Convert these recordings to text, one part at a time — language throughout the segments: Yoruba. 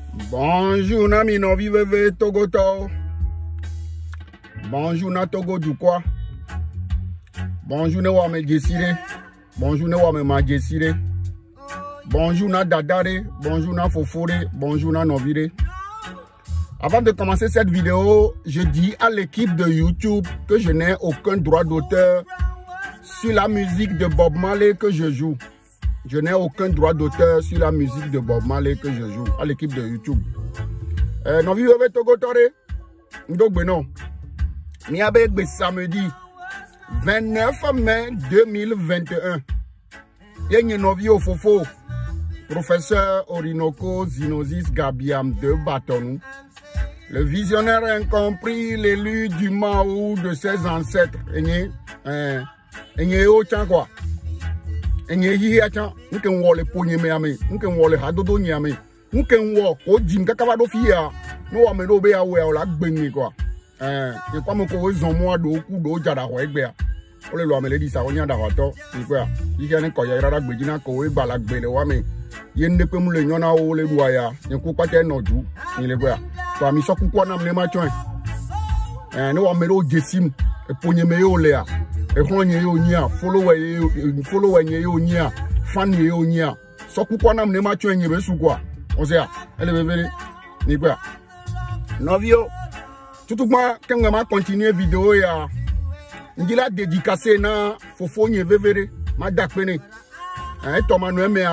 Bonjour, Nami no vive Togoto. Bonjour, na Togo du quoi? Bonjour, ne wame Jessire. Bonjour, ne wame Majesire. Bonjour, na Dadare. Bonjour, na Fofore. Bonjour, na Novire. Avant de commencer cette vidéo, je dis à l'équipe de YouTube que je n'ai aucun droit d'auteur sur la musique de Bob Marley que je joue. Je n'ai aucun droit d'auteur sur la musique de Bob Marley que je joue à l'équipe de YouTube. Nous vivons avec Togo Tore. Donc, non. Nous avons samedi 29 mai 2021. Et nous avons Fofo, professeur Orinoco Zinosis Gabiam de Batonou. Le visionnaire incompris, l'élu du Mao de ses ancêtres. Et quoi? Enye hi acha nke nwole ponye me ame nke nwole hadodo nyi ame nke nwo ko jim kakaba do fia no wa me do be ya we o la gbenni kwa e kwa mo ko we zon mo ado ku do jada ho egbe a o le lo amele di sa o nya da ho to ni kwa yi ke ni ko ya rara gbeji na ko we gba la gbele wa me ye nde pe mu le nyona o le duwa ya ni ku pate no ju ni le kwa to mi so ku kwa na me ma chon ni wa me do jesim e ponye me yo le a ehonye yo nya follower nye yo nya fan yo nya so kwukwa na mne ma cho enye be sugwa o se a ele bebere ni kwa novio tutugma kenga ma continuer vidéo ya ngila dédicacé na fofo nye bebere ma dakpene to manuel me a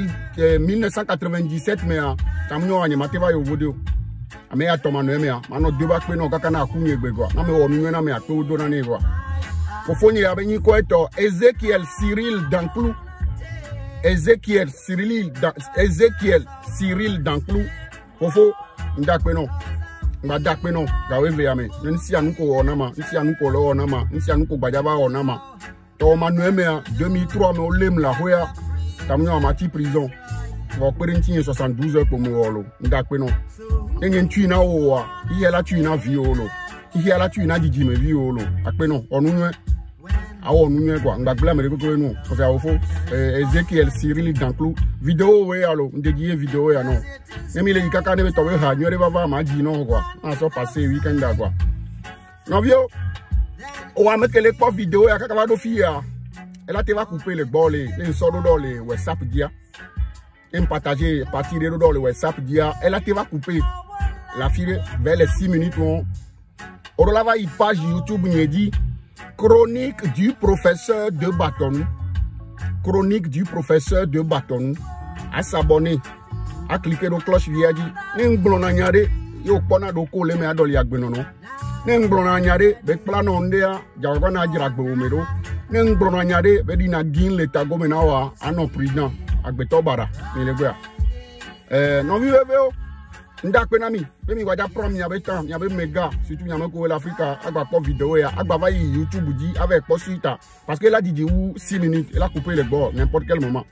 1997 me a tamnyo anye mateva yo video ame ya to manuel me a mano deba pe no kaka na kunye gbegwa na me wo mi na me a to do na ne gwa Fofonye ya benyi ko eto Ezekiel Cyril Danclou. Ezekiel Cyril Danclou. Fofo ndakpe no. Ndakpe no gawe ve ame. Nsi anuko onama, nsi anuko lo onama, nsi anuko gbajaba onama. To manuel me 2003 me olem la hoya. Tamnyo amati prison. Wa perinti 72 heures pour mo ndakpe no. Enyen tui na owa, iye la tui na violo. Iye la tui na diji me violo. Akpe no onunwe. Awo nunye kwa ngakula mereko ko enu ko sa ofo Ezekiel Cyril Danclou vidéo we alo ndegiye vidéo ya no nemi le kaka ne to we ha nyore baba ma ji no kwa na so passer weekend da kwa no vio o wa mekele po vidéo ya kaka ba do fi ya elle a te va couper le bol les so do le WhatsApp dia en partager partir do le WhatsApp dia elle a te va couper la fille vers les 6 minutes on la va y page YouTube n'y dit Chronique du professeur de Batonou. Chronique du professeur de Batonou. À s'abonner. À cliquer sur la cloche viadi. N'eng blona nyare. Yo pona do ko le me adoli agbenono. N'eng blona nyare. Be plano ondea. Jawa na jiragbe omero. N'eng blona nyare. Be di na gin le tago menawa. Ano président. Agbeto bara. Ni le gwa. Non vive veo. Ndakpe nami, be mi waja prom nyabe tam, nyabe mega, surtout nyame ko l'Afrique, agba po vidéo ya, agba va YouTube dit avec po suite parce que là dit ou 6 minutes, elle a coupé les bords n'importe quel moment.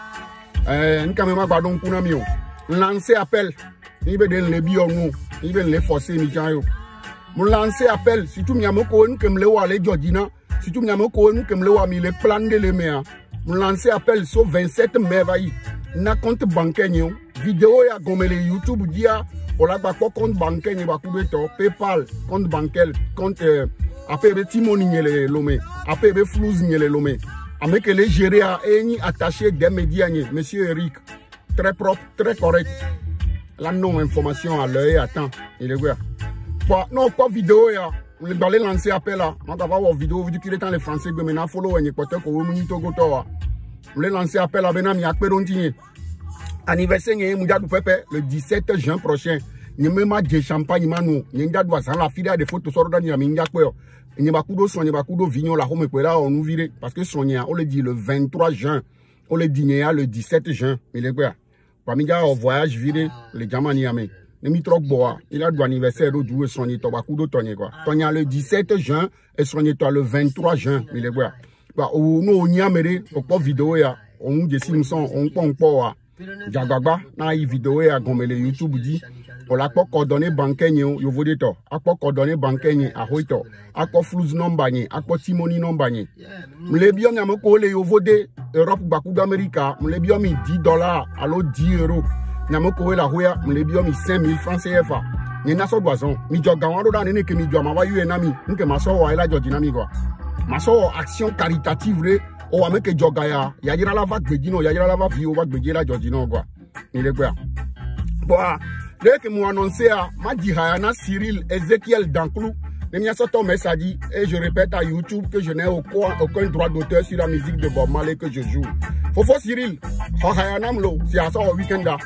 Nkame gba don kuna mi o. Lancer appel, ni be den le bi onu, ni be le forcer mi jan yo. Mon lancer appel, surtout nyame ko nkem le wa le Georgina, surtout nyame ko nkem le wa mi le plan de le mea. Mon lancer appel so 27 mai va yi. Na compte bancaire nyo vidéo ya gomele YouTube dia ola ba compte bancaire ni ba kubeto PayPal compte bancaire compte apebe timoni nyele lome apebe flous nyele lome ameke le gérer a eni attaché des médias ni monsieur Eric très propre très correct la non information à l'œil attend il est quoi non pas vidéo ya on va les lancer appel là on va voir vidéo vu qu'il est dans les français que maintenant follow ni pote ko mu ni Togo to on les lancer appel à benam ya peronti anniversaire le 17 juin prochain. Nous avons des champagne. Nous avons la fille des photos. Nous avons vignon la home on nous vire parce que Sonia on le dit le 23 juin. On le dit le 17 juin. Il est quoi? Parmi les voyage viré les gamani amé. Le mitro boa. Il a anniversaire de jouer Sonia Tobakudo Tonya quoi. Tonya le 17 juin et Sonia le 23 juin. Il est quoi? Nous on y a mêlé au pas vidéo ya. On décide on pompe Jagagba na i vidéo ya gomele YouTube dit pour la coordonnée bancaire ni yo vodito akpo coordonnée bancaire ni ahoito akpo flux number ni akpo timoni number ni mle biom ya moko le yo vode Europe baku d'Amérique mle biom $10 allo 10 €. Nyamoko la hoya, m'lebio mi 5000 francs CFA. Ni na so boison. Mi joga wando da nene ke mi joga ma wa yu enami. Nke ma so wa ela jojina mi quoi. Ma so action caritative re o wa meke joga ya. Ya jira la va gbejino, ya jira la va vi o va gbeje la jojina quoi. Ni le quoi. Bon, dès que moi annoncé à ma dihayana Cyril Ezekiel Danclou, il y a sorti un message et je répète à YouTube que je n'ai aucun droit d'auteur sur la musique de Bob Marley que je joue. Fofo Cyril, Hayanamlo, c'est à ça au week-end là.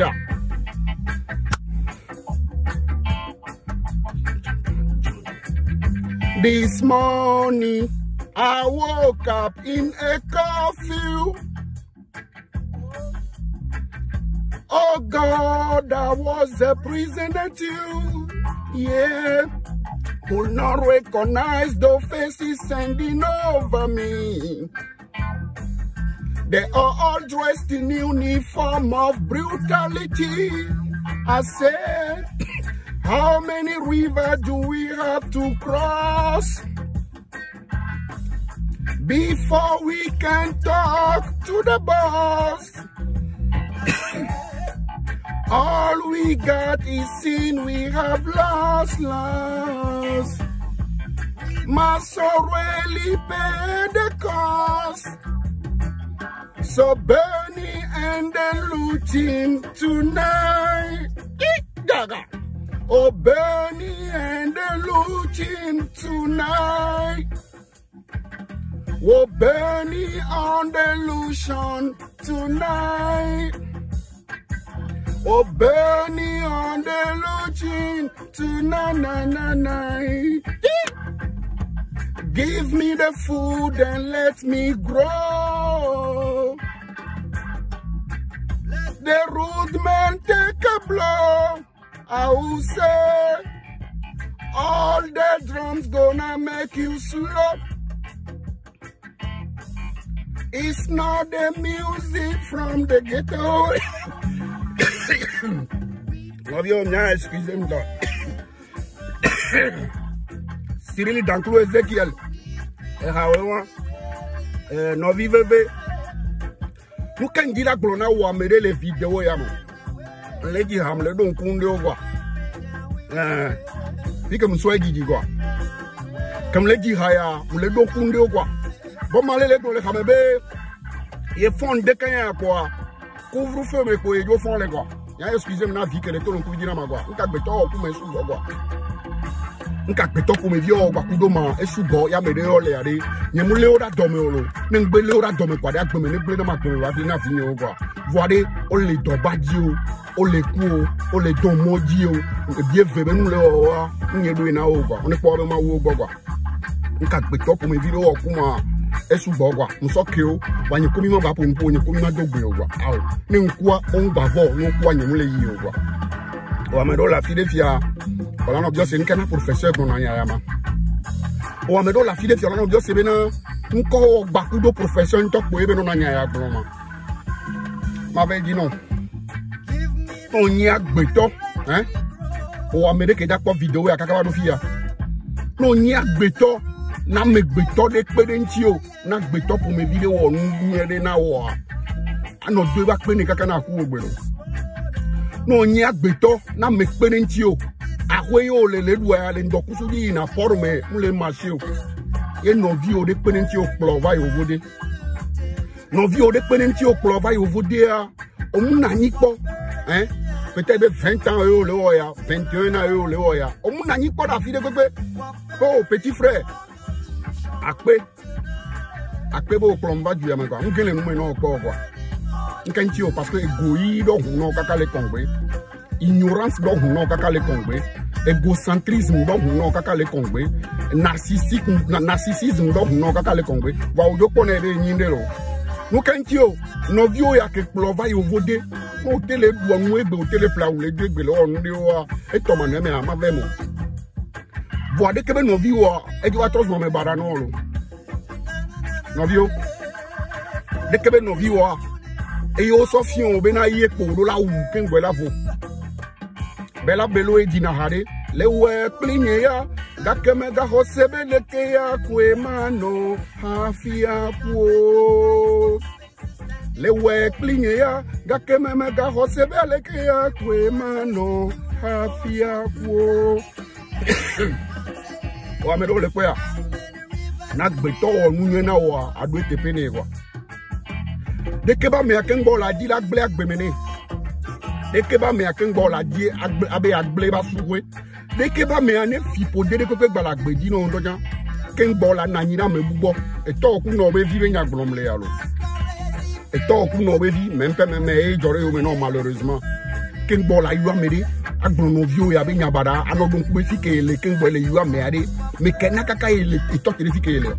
This morning, I woke up in a curfew. Oh God, I was a prisoner too. Yeah, could not recognize the faces standing over me. They are all dressed in uniform of brutality. I said, how many rivers do we have to cross before we can talk to the boss? All we got is sin, we have lost. Must already pay the cost. So Bernie and the looting tonight. Oh, Bernie and the looting tonight. Oh, Bernie on the illusion tonight. Oh, Bernie on the looting tonight. Give me the food and let me grow. The rude man take a blow. I will say, all the drums gonna make you slow. It's not the music from the ghetto. Excusez-moi. Cyril Danclou Ezekiel. No viveve. Nous quand dit la glona ou amere les vidéos yamo. Les dit hamle donc kunde quoi. Puis comme soit dit quoi. Comme les dit haya, le donc kunde quoi. Bon malé les dans les hamebe. Ils font des canyas quoi. Couvre-feu mais quoi, ils font les quoi. Ya excusez-moi na vie que les tons on dit na ma quoi. On ka beto pour mes sous quoi. Nka peto ko me vio ba kudoma esugo ya me de ole ade nye mu le ora dome olo ne ngbe le ora dome kwa de agbe me ne gbe na ma gbe wa bi na fi o kwa voade o le do baji o le ku o le don moji o bi evebe nu le o wa nye do na o kwa oni po be ma wo gbo kwa nka peto ko me vio o kuma esugo kwa nso ke o wa nye ko mi ma ba po npo nye ko mi ma dogbe o kwa awo ne nkwa o ngba vo no kwa nye mu le yi o kwa o me do la fi de fia. Voilà, on c'est un professeur qu'on a yama. On a la fille de Fiona, on c'est bien encore beaucoup de professeurs qui ont été dans la m'avait dit non. On y a beto, hein? On a mis des vidéos à Kakava de Fia. On y a beto, n'a me beto de pedentio, n'a beto pour mes vidéos, nous y a des nawa. À nos deux bacs peine kakana koubelo. Non y a beto, n'a me pedentio. Aweyo le doya le ndokusudi na forme le marché et non vio de penenti au plova yo vode non vio de penenti au plova yo vode o muna nipo hein peut-être 20 ans yo le oya 21 ans yo le oya o muna nipo da fi de pepe oh petit frère akpe bo plomba du yama quoi ngele nu me no ko quoi nkanti o parce que egoï do huno kaka le kongwe ignorance do huno kaka le kongwe égocentrisme donc non kaka le kongwe narcissisme donc non kaka le kongwe va o do konere nyindelo no kantio no vio ya ke plova yo vode no tele do nwebe o tele pla o le degbe lo onu de wa e to ma na me ama vemo bo de kebe no vio e di wa tos mo me bara no lo no vio de kebe no vio e yo so fion be na ye po do la wu kengwe la vo Bella belo e dinahare le we plinye ya gakeme ga hosebe le ke ya kwe mano hafia po le we klinye ya gake meme ga hosebele ke ya kwe mano hafia wo wa me do le kwa na gbeto onu na wa adu tepe ne kwa de ke ba me akengo la di la gble agbemene de ke ba me akengo la di abe agble ba fuwe de ke ba me ane fipo de ko pe gba la gbe di no ndojan kengo la na nyina me bubo e to ku no be vive nya gblom le ya lo et tant qu'on a vu, même pas mais j'aurais eu non malheureusement. Ken bola yu amere, agbono vio ya be nyabada, ano donc be fike le ken bola yu amere, mais ken nakaka ele to fike ele.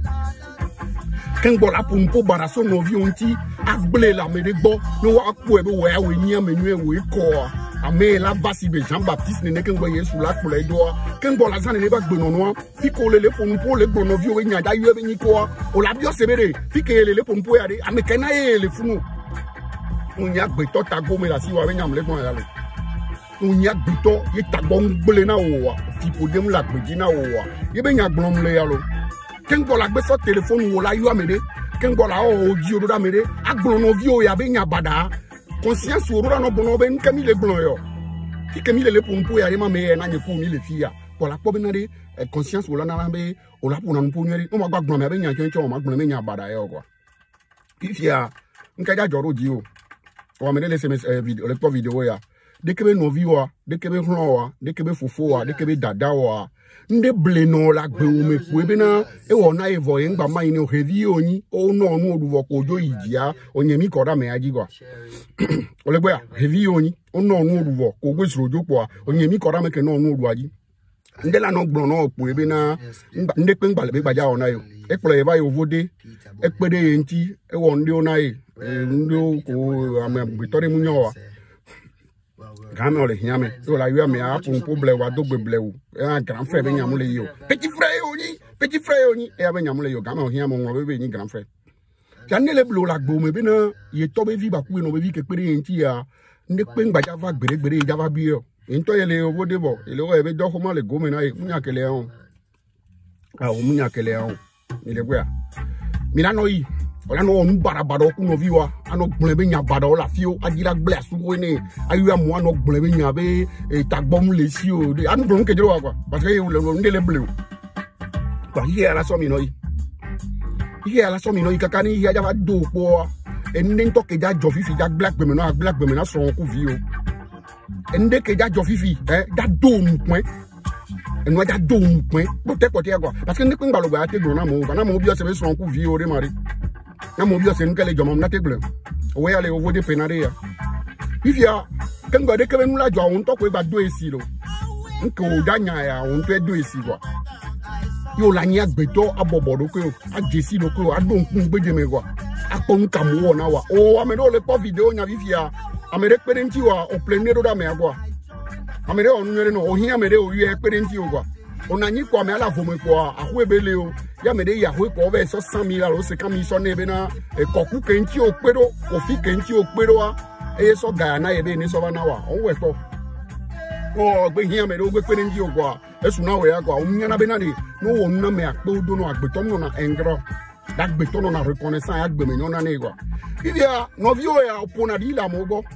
Ken bola pour mpo baraso no vio nti, agble la mere gbo, no wa ku e be wa we nya menu we ko. Ame la basi be Jean Baptiste ne ken boye sous la pour les doigts. Ken bola zane ne ba gbono no, fiko le pour mpo le gbono vio we nya da yu be ni ko. O la bio sebere, fike le pour mpo ya de, ame ken na ele funu. Unya gbeto tago me la si wa be nyam le kon ya lo. Unya gbeto ye tago ngbele na wo fipo dem la gbeji na wo ye be nya glom le ya lo. Ken bola gbe so telephone wo la yu amede, ken bola o ji odo da mede, agbon no vio ya be nya bada. Conscience o ro no bono be nkemi le glon yo. Ki kemi le pour mpo ya re ma me na nyeku mi le fia. Bola po be na de conscience o la na be o la pour na mpo nyeri. O ma gba glon me be nya choncho o ma glon me nya bada yo kwa. Ifia nkaja joro ji o. O me le SMS video le video ya. De kebe no viwa, de kebe hlowa, de kebe fufuwa, de kebe dadawa. Nde bleno la gbe o me kwebe na e wona evo yen gba mai ni o hevi oni o no nu oduwo ko ojo ijia onyemi ko da me aji gwa. Ole gbe hevi oni o no nu oduwo ko gbe siro ojo po onyemi ko da me ke no nu odu aji. Nde la no gbon no po ebe na nde pe ngba le be gbaja ona yo. E plo e ba yo vode e pede enti e wo nde ona e ndo ko am bitore munyo Game ole hiame yo la yo me a pour ble wa do ble wo e grand frère be nyamule yo petit frère oni e a be nyamule yo game o hiame ngo be ni grand frère jane le blo la gbo me be na ye to be vi ba ku no be vi ke pere enti ya nde pe ngba java gbere java bi yo ento ye le obo de bo ele o e be do ko ma le go me na e munya kele on o munya kele on ni le gwa mi na no yi ola no nu barabado ku no viwa ano gblebe nya bada ola fio ajira gble asugo ni ayu amu ano gblebe nya be tagbom le si o de anu blon kejero wa kwa parce que le ndele bleu kwa hi ala so mi no yi kaka ni ya java do po ende nto ke ja jofifi ja black be me na so ku vi o ende ke ja jofifi da do mu pon enwa ja do mu pon pote kwa parce que ndekwe ngbalo gba te gbona mo bi o se be so ku vi o de mari na mo bio se nkele jomom na tegle o ya le o vode penare ya ifia kengo de kebe nula jo on to ko gba do esi lo nko o danya ya on to do esi kwa yo la nya gbeto abobodo ko ajesi lo ko adon kun gbeje me kwa akon kam wo na wa o wa me do le po video nya ifia amere perenti wa o plenero da me kwa amere on nyere no o hia mere o ye perenti o kwa onanyi kwa me ala vome kwa ahwebele o ya me de ya hwe ko be so 100,000 o 50,000 so na ebe na koku kenti okpero ofi kenti okpero a e so ga na ebe ni so ba na wa o we to o gbe hia me de ogbe pere ndi ogwa esu na we ya kwa o nya na be na ni no wo na me akpo do no agbeto no na engro da gbeto no na reconnaissance ya gbe me nyona na igwa bibia no vi o ya opona di la mo go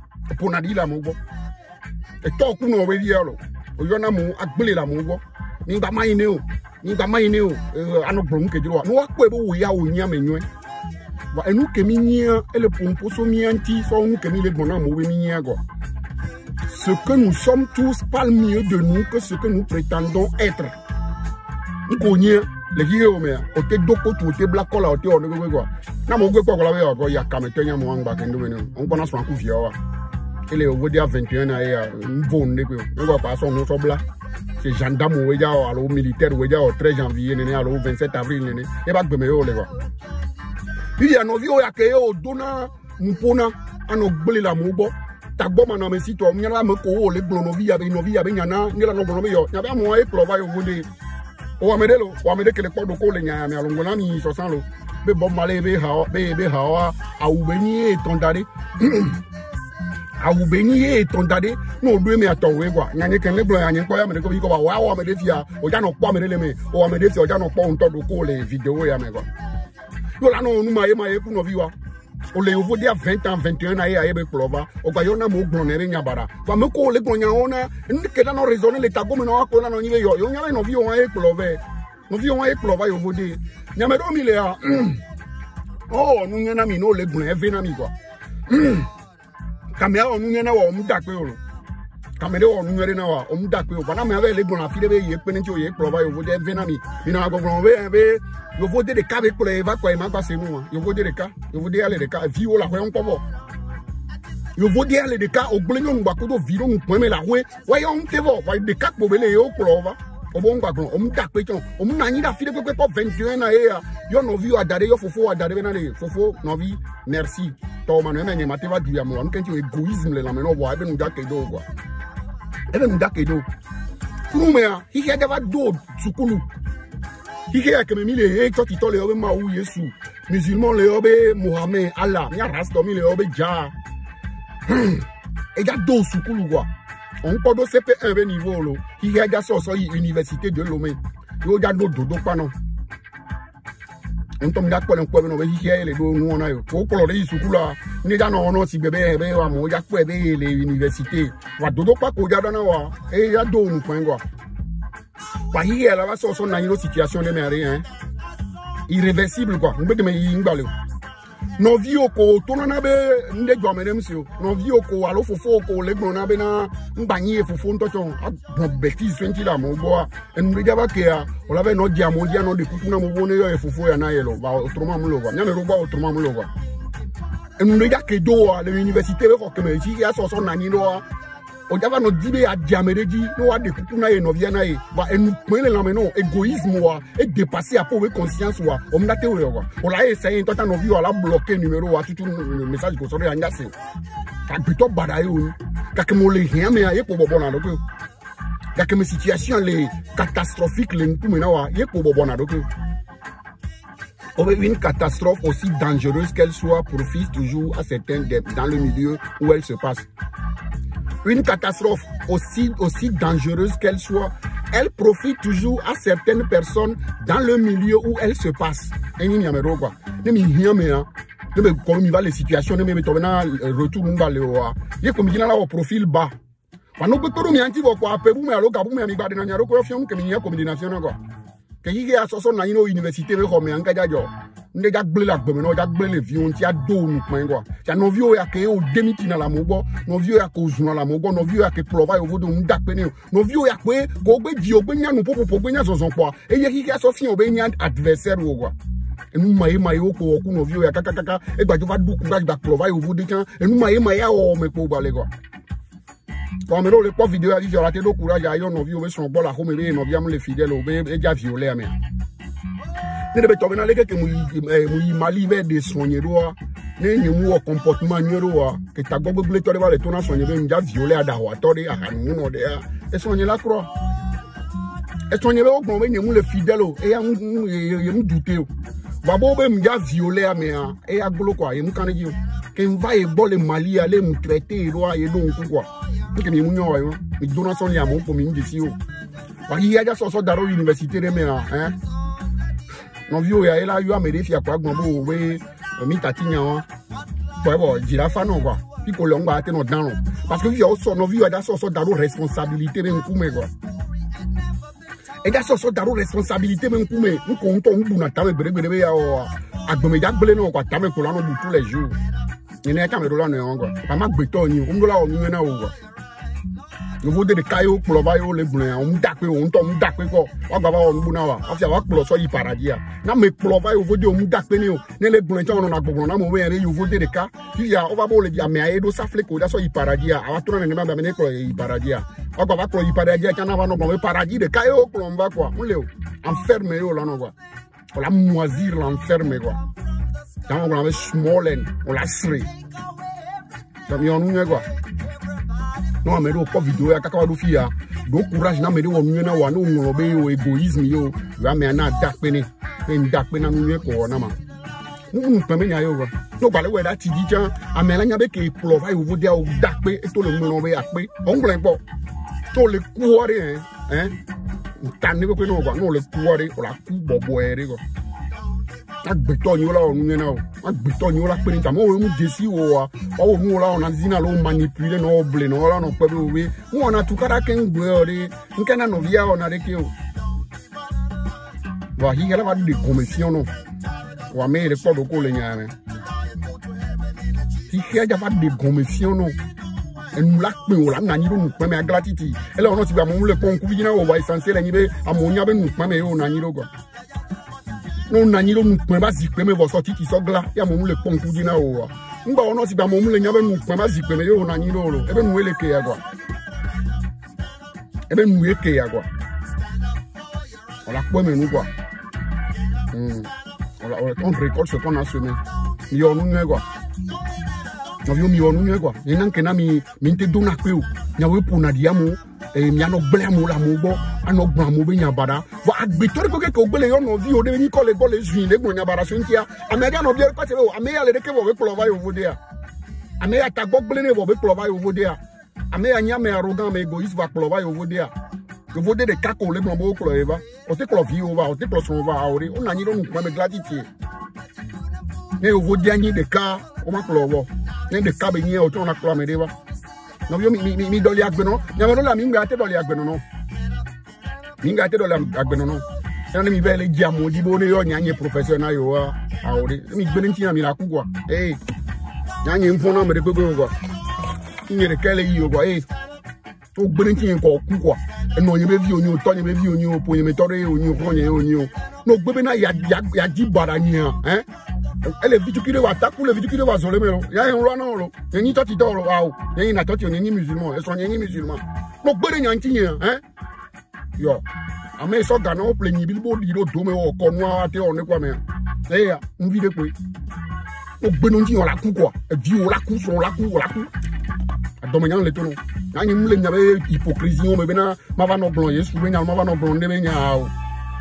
e to ku no we di alo o yo na mo agbele la mo go ni ba mai ne o ano blom kejiro no akpo ebe wo ya onya menwe ba enu kemi nyia ele pompo so mianti so enu kemi le gbona mo we nyia go ce que nous sommes tous pas mieux de nous que ce que nous prétendons être nkonya le hiyo me o te doko tu te black collar o te o no go na mo gwe kwa la we ya kametenya mo ngba kendo we no on na so anku via wa ele o vodia 21 na ya mvo ne ko ngo pa so no so bla c'est gendarme ou alors militaire ou 13 janvier né alors 27 avril né et ba gbeme yo le quoi il y a no vio ya ke yo dona mpona ano gbele la mo bo tagbo ma na me sito nyala me ko o le glo no via be nyana nyala no glo me yo nya ba mo e pro ba yo gode o wa me de ke le podo ko le nya me alongo na mi 60 lo be bo male be ha au beni tondare awu benyi tondade no do me atowe gwa nyanye ken le blo nyanye ko ya me ko bi ko wa me de fia o ja no po me le me o me de fia o ja no po nto do ko le video ya me gwa yo la no nu ma ye ku no viwa O le yovo dia 20 ans 21 ans ya be plova o ga yona mo gbonere nyabara wa me ko le gbonya ona nke na no raisonner le tago me no ko na no nyiwe yo nya no vi o e plove no vi o e plova yovo de nyame do mi le a oh nu nya na mi no le gbon e ve na mi kwa kamia o nu nya na wa o mu da pe o kamere o nu nya na wa o mu da pe o bana me ave le gbon afi de be ye pe ni ti o ye plova yovo de ve na mi na agogbon be yo vou de cas avec pour eva quoi ma passer nous yo vou de cas yo vou de aller de cas vie o la ko bo yo vou de aller de cas o gblenya nu ba ko do viro nu point me la we wa yo on te vo wa de cas ko bele yo plova o bon gba o mu ta pe ton o mu na yin da fi de pe 21 na e yo no vi o adare yo fofo adare na le fofo no vi merci to ma no me nyema te va du ya mo on kenti egoisme le la me no bo ebe nu da ke do quoi ebe nu da ke do kume ya hi ya da va do sukulu Hike a keme mi le choti to le obe ma ou Yesu musulman le obe Mohamed Allah mi rasto mi le obe ja e ga do sukulu quoi on ko do CP1 be niveau lo hike ga so université de Lomé yo ga do pa non on tom da ko le ko be no be hike le do nu ona yo ko ko le sukulu ni ga no no si bebe be wa mo ya ko be le université wa do pa ko ja na wa e ya do nu point quoi. Bah hier là va sortir dans une situation de merde irréversible quoi on peut me yingbalé no vie ko to na be nde jo me demsio no vie ko alo fofo ko le gbon na be na ngbanyi fofo nto chon bon bêtise 20 la mo bo en me jaba ke ya o la be no dia mo dia no de kuku na mo bo ne yo fofo ya na yelo ba autrement mo lo quoi nya me ro ba autrement mo lo quoi en me ja ke do à l'université ko ke me ji ya so na ni no o java no dibe a diamereji no wa de kuku na ye no via na ye ba enu pele la me no égoïsme wa et dépasser à pauvre conscience wa o mna te o wa o la essayer to ta no vio la bloquer numéro wa tout le message ko so re anya se ka bito badaye o ka ke mo le rien me ye ko bobo na do ko ka ke me situation le catastrophique le nku me na wa ye ko bobo na do ko une catastrophe aussi dangereuse qu'elle soit profite toujours à certains dans le milieu où elle se passe. Une catastrophe aussi dangereuse qu'elle soit, elle profite toujours à certaines personnes dans le milieu où elle se passe. Et il y a quoi? Comme il va les situations, il va retour il y a comme il y a au profil bas. Quand on peut tout le monde quoi, après vous mais alors quand vous me regardez dans le coiffure que il y a combinaison quoi. Que il y a sur son université mais comme un gars ne ga gble la gbe no ga gble le vion ti ado nu point quoi ti no vio ya ke o demiti na la mogo no vio ya ko zuna la mogo no vio ya ke plova yo vodo mu dakpe ni no vio ya pe ko gbe di ogbe nya nu popo gbe nya zonzon kwa e ye ki so fi obe nya adversaire wo quoi enu mai o ko ku no vio ya kaka e gba jo va du ku gba plova yo vodo kan enu mai ya o me ko gba le quoi comme le pas vidéo a dit j'ai raté le courage ya no vio we son bola ko me no via mu le fidèle obe e ja violer ame ne be to na leke ke mu mali ve de soigner do ne ni mu comportement nyero ke ta gogble to va le to na soigner be nja violer ada wa to de ahanu no de e soigner la croix e soigner be o gbon be ni mu le fidèle e ya mu douter o ba bo be nja violer ame e ya glo kwa e mu kan ji ke va e bo le mali ale mu traiter do e do nku kwa ke mi mu nyo yo mi donation ya mo ko mi ndisi o wa hi ya so daro université de me hein non vieux ya ela yo amere fi akwa gbon bo we mi tatinya won bo girafa non quoi puis ko lo ngba te no dan parce que vieux so non vieux ya so daro responsabilité me nkume quoi e da so daro responsabilité me nkume nko nto nbu na tawe gbere ya o agbome ja gbele no kwa tawe ko la no bu tous les jours ni na kamero la no quoi pa ma gbeto ni o ndola o mi na o quoi le vote de caillou pour le blanc on dakwe on tom dakwe ko wa gba wa on buna wa afia wa kplo so yi paradis na me kplo va yo vote on dakwe ni o ne le blanc on na gbogbo na mo we re yo vote de ka ya o va bo le dia me ayedo safle ko da so yi paradis a wa tro na ne ma me ne ko yi paradis wa gba wa kplo yi paradis ka na va no bo paradis de caillou kplo on va quoi on le enfermé yo là non quoi on la moisir l'enfermer quoi dans on avait smolen on la sri comme on nous quoi non mais do vidéo ya kaka do fia do courage na me do wonu na wa no nwo be yo egoisme yo ya me na dakpe ni ndakpe na nwe ko na ma pe me nya yo go no bale we da ti di jan amela nya be ke plova yo vo dia o dakpe to le mo no be ape on glen po to le kuore hein tani ko no go no le kuore o la ku bobo ere go Agbeto nyola onu na o. Agbeto nyola pe nta mo mu jesi o o mu la ona zina lo manipuler no ble no la no pe we. Mo na tukara ken gbe ore. Nke na no via ona de ke o. Wa hi gala va de commission no. Wa me le podo ko le nyame. Hi ja va de commission no. En la pe o la na ni ro pe me agratiti. Ele ono ti gba mo le pon ku bi na o wa essentiel ni be amonya be nu pe me o na ni ro go. Non nani lo mukwe ba zikwe me voso titi sogla ya mo le ponku dina o ngba ono si ba mo le nyabe mukwe ba zikwe me yo nani lo ebe nu ele ke ya gwa ebe nu eke ya gwa ola po me nu gwa ola on record ce qu'on a semé yo nu ngwa no yo mi yo nu ngwa ni nan ke na mi nte dona pe o nya we pu na dia mo mi ano gble mo la mo bo ano gba mo be nya bada wa agbetori ko ke ko gbele yo no vi o de ni ko le zuin le gbo nya bada so ntia amega no bi ko te o ameya le de ke wo be plova yo vodia ameya ta gbogbele ne wo be plova yo vodia ameya nya me arrogant me egoïste va plova yo vodia yo vode de kako le gbo mo klo eva o te klo vi o va o te klo so va ore o na ni ro nu kwa me gladity ne yo vodia ni de ka o ma plovo ne de ka be ni o to na klo me deva no yo mi doli agbeno nyama no la mi ngate doli agbeno no mi ngate doli agbeno no na mi vele jamo di bone yo nyanye professionnel yo awori mi gbeni nti na mi la ku kwa nyanye mfona me de gbegbe kwa nyere kele yi yo kwa o gbeni nti ko ku kwa eno ye be vi onyi o to ye be vi onyi o po ye me tore onyi o fronye onyi o no gbebe na ya ji bara nya ele vitukire wa taku le vitukire wa zole melo ya en ro na ro yin to ti do ro wa o yin na to ti yin musulman e so yin musulman no gbere nya nti yen yo ame so ga na o ple yin bilbo di ro do me o ko nu ate o ne kwa me ya nvi de pe o gbe no nti o la ku kwa e vi o la ku so la ku adomo nya le to no na yin mle nya be hypocrisie o me be na ma va no blon yesu be nya ma va no blon de be nya o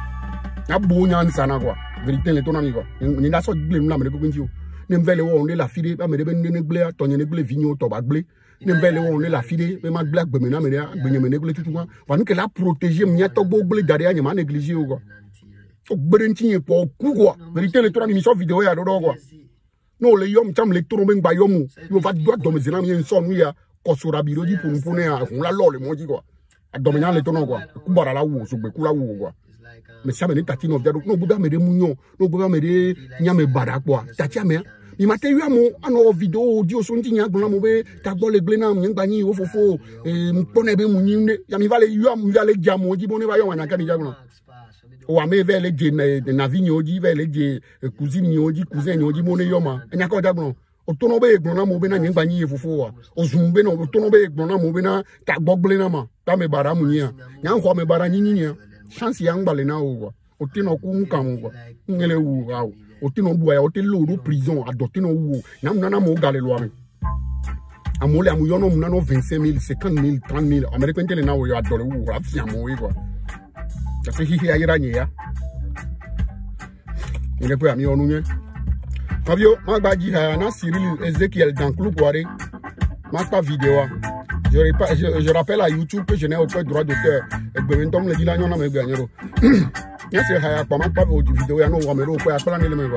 na bo nya nsana kwa vérité le ton ami quoi ni da so blame la me ko nti o ne mvele wo on la fide ba me de be ne gle atonye ne gle vigno to ba gle ne mvele wo on la fide be ma gle agbe me na me ya gbe me ne gle tutu kwa wa nu ke la protéger me to bo gle dare anya ma négliger o quoi o gbere nti po ku quoi vérité le ton ami mi so vidéo ya do quoi no le yom cham le tourner ngba yomu yo va do me zina mi so nu ya ko sura biro di pour ne a on la lo le mo ji quoi adomina le ton quoi ku bara la wo so gbe ku la wo quoi mais ça me dit tati no biado no buda me de munyo no buda me de nyame bada kwa tati ame mi mate yu amo ano video audio so nti nya gbona mo be ta gbo le gle na mi ngba yin ofofo mpone be munyin ne ya mi vale yu am mi vale jamo ji bone ba yo wana kan jagno o ame vele je na vinyo ji vele je cousine ni oji cousin ni oji bone yo ma enya ko jagno o to no be gbona mo be na ngba yin ofofo wa o zumbe no o to no be gbona mo be na ta gbo gle na ma ta me bara munyin nya nko me bara nyin chance yang balé na o otino ku nkan o ngele wu ga o otino bua ya otelo ro prison adotino wu na muna na mo gale lo ami amole amu yo no muna no 25000 50000 30000 american tele na o yo adore wu ra fi amo we quoi ça fait hihi ayira nye ya ngele pe ami onu nye Fabio ma gba ji ha na Cyril Ezekiel dans clou poiré ma pas vidéo je rappelle à YouTube que je n'ai aucun droit d'auteur. Et bien, on me dit là, on a gagné. Il y a pas mal de vidéos, il y a un numéro, il y a plein de numéros.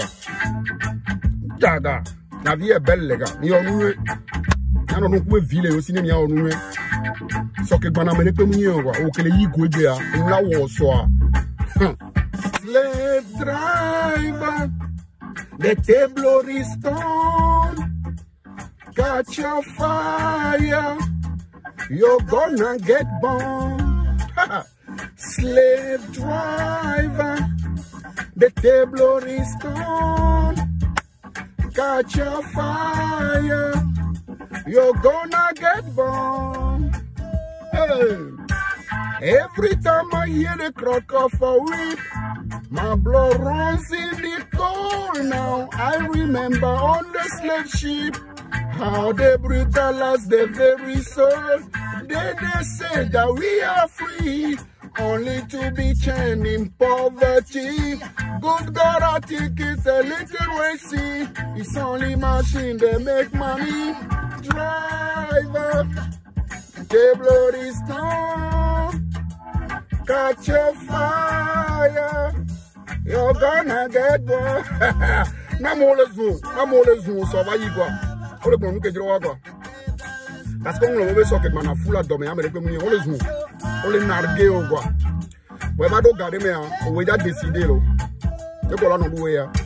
La vie est belle, les gars. Il y a un numéro, ville aussi, il y a un numéro. Ce que je vais vous dire, c'est que les Igouédia, on l'a ou soit. Slave driver, the table is stone, catch your fire. You're gonna get burned. Slave driver, the table is torn. Catch your fire. You're gonna get burned. Hey. Every time I hear the crack of a whip, my blood runs in the cold. Now I remember on the slave ship how they brutalize the very soul. They say that we are free, only to be chained in poverty. Good God, I think it's a little racy. It's only machine they make money. Driver, the blood is torn. Catch your fire. You're gonna get boy. Namole zoom, ça va y quoi. On le bon que je vois quoi. Parce qu'on le veut sortir man a foule à dormir, mais on les zoom. On les narguer ou quoi. Ouais, va donc garder mais on va déjà décider là. C'est quoi là non doué ya.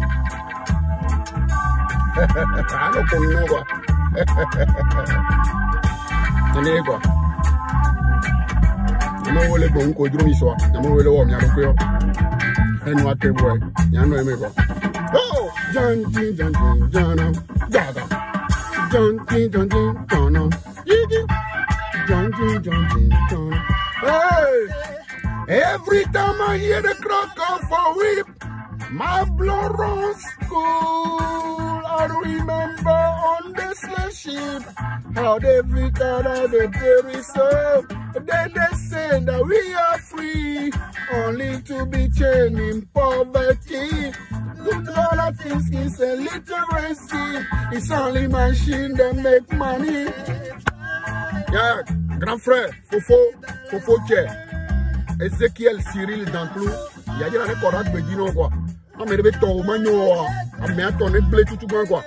Ah non pour nous quoi. Tenez quoi. Nous le bon ko drum iso. Nous le wo mi aroko. And what they boy, you know me go. Oh, John, Gaga. John, Hey, every time I hear the crack of a whip, my blood runs cold. I remember on the slave ship how they victored out the very soul. Then they say that we are free, only to be chained in poverty. Good Lord, I think it's illiteracy. It's only machine that make money. Yeah, grand frère, Fofo Tché, Ezekiel Cyril Danclou, il y a dit la récordat de Bedino quoi. Non mais de ton magno, mais attends, ne blé tout quoi.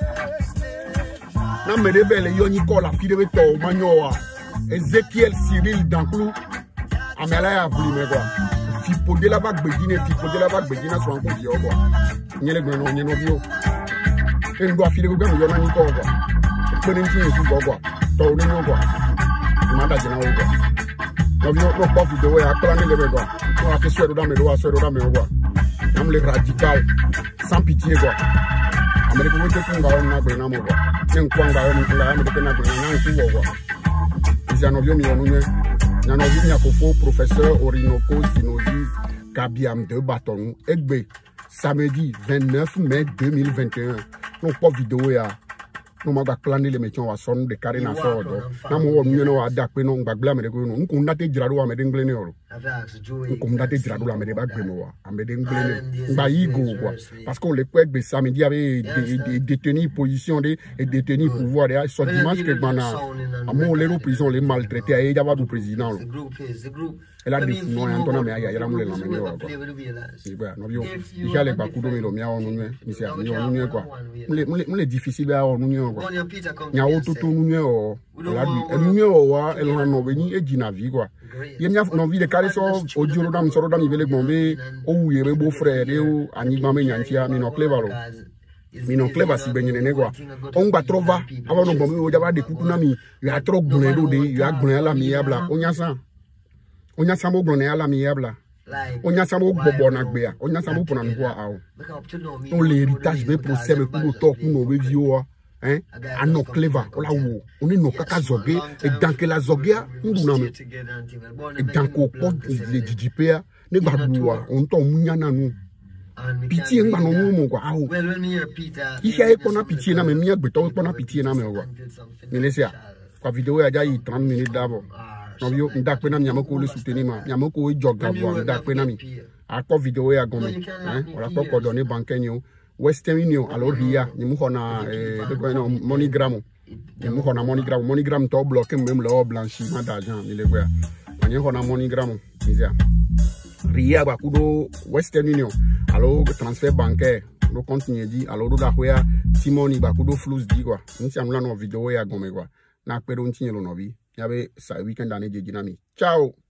Non mais de belle yoni quoi la fille de ton magno. Ezekiel Cyril Danclou, Amela a voulu me voir. Fipo de la vague Bedine, Fipo de la vague Bedine, soit encore dit quoi. N'y a les grenons, n'y a nos vieux. Et nous doit filer le gamin, y'en a ni quoi. Prenez une sous quoi. T'as ou non quoi. Manda de na quoi. Nous n'avons pas vidéo à planer les quoi. On a fait sur le dame et doigt sur le dame et quoi. Nous les radicales, sans pitié quoi. Amérique, vous êtes qu'on va en avoir un amour quoi. N'en quoi on va en avoir un amour quoi. Yanovio Mionouye, Yanovio Nyakofo, professeur Orinoco Synosis Kabiam de Bâton, Egbe, samedi 29 mai 2021. Donc, pas vidéo ya. Nous avons plané les métiers à son de carré na sort. Nous avons adapté nos bagla mais nous avons daté dirado à medenglen oro. Nous avons daté dirado à medebagno à medenglen. Baïgo quoi. Parce qu'on les couette de samedi avait détenu position et détenu pouvoir et soit dimanche que bana à mon les prison les maltraités et d'abord du président. Elle a des non Antoine mais il y a la moule la meilleure quoi. C'est bien. Nous il y a les bakudo mais le mien on nous c'est nous quoi. On difficile à on nous quoi. Il y a auto nous la nous wa elle on no veni et dinavi quoi. Il y a envie de carrer son audio dam soro dam il veut bomber ou yere beau frère ou ani mame nyantia mi no clever mi non clever si benye ne quoi. On va trouver avant no bomber o jaba de kutuna mi ya trop gnedo de ya gnen la mi yabla onya samo gnen ala mi yabla. Onya samo bobo na gbea onya samo pona no a o. On l'héritage be procès me pour to ku no be vio hein ano clever ola wo oni no kaka zoge et dans que la zogea nduna me et dans ko pot le DJPA ne gbadua on to munya na nu pitié ngba no mo kwa awo ihe e kona pitié na me mi agbe to kona pitié na me wa ni lesia kwa video ya ja yi 30 minutes d'abord no bio ndakpe na nyamako le soutenir ma nyamako e joga bo ndakpe na mi akọ video ya gome hein ora ko ko donner bankenyo Western Union alors ria ni mu hona MoneyGram ni mu hona MoneyGram to bloquer même le blanchiment d'argent ni le quoi ni hona MoneyGram déjà ria ba kudo Western Union alors transfert bancaire no continue dit alors do da hoya Simoni ba kudo flux di quoi nti amula no video ya gome quoi na pero ntinye lo no bi yabe sa weekend ane je jinami ciao.